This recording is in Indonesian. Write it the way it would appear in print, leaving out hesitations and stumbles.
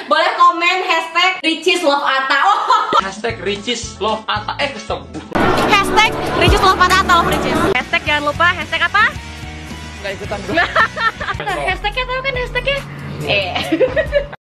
boleh komen hashtag Ricis Love Ata. Hashtag Ricis Love Ata. Stop. Hashtag Ricis Love Ata atau Love Ricis. Hashtag jangan lupa hashtag apa? Nggak ikutan gue. Hashtagnya tahu kan hashtagnya?